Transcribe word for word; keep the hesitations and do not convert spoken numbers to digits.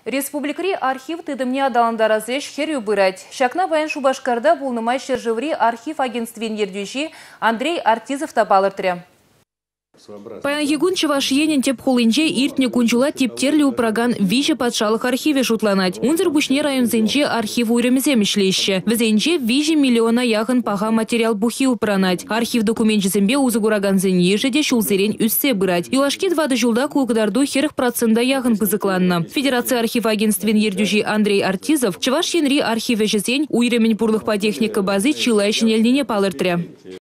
Республикари архив тыдымне адаландаразеш херю бырать. Шакна баян Шубашкарда булнымай шержеври архив агентствен ердюжи Андрей Артизов тапалыртыря. Паян егун чавашьенен теп холынче иртне кунчула тептерли упраган виже патшалық архиве шутланать. Унзыр бушне район зенче архив уйрымезе мишлеще. Везенче виже миллиона яхын пага материал бухи упранать. Архив документчесембе узыгураган зенье жеде шулзерен үссе бырать. Юлашки двады жылда кулкдарду херх процента яхын пызыкланна. Федерация архив агентствен ердюжи Андрей Артизов чавашьенри архиве жезень уйрымень пурлых по техника базы чилайшин эльнине палыртря.